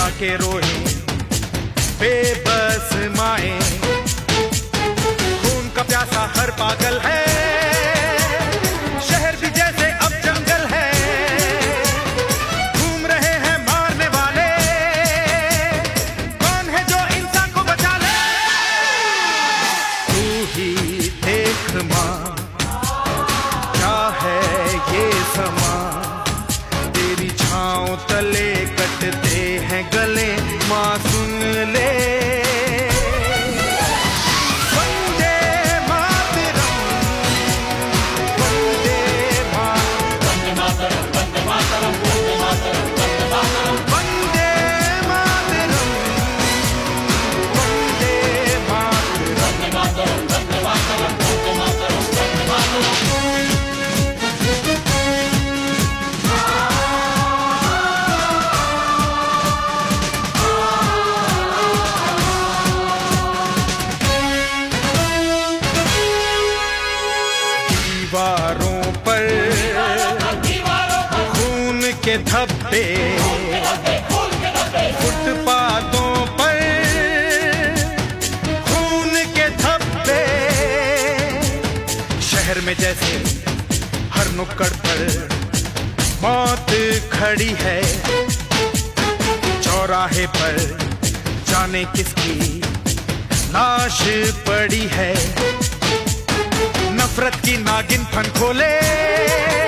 छटपटा के रोए बेबस माए। खून का प्यासा हर पागल है, शहर भी जैसे अब जंगल है। घूम रहे हैं मारने वाले, कौन है जो इंसान को बचा ले? तू ही देख माँ, क्या है ये समा, तेरी छाँव तले कटते हैं गले। माँ सुन ले, वंदे मातरम, वंदे मातरम, वंदे मातरम, वंदे मातरम, वंदे मातरम, वंदे मातरम, वंदे मातरम, वंदे मातरम, वंदे मातरम, वंदे मातरम, वंदे मातरम। दीवारों पर खून के धब्बे, फुटपाथों पर खून के धब्बे। शहर में जैसे हर नुक्कड़ पर मौत खड़ी है। चौराहे पर जाने किसकी लाश पड़ी है। नफरत की नागिन फन खोले,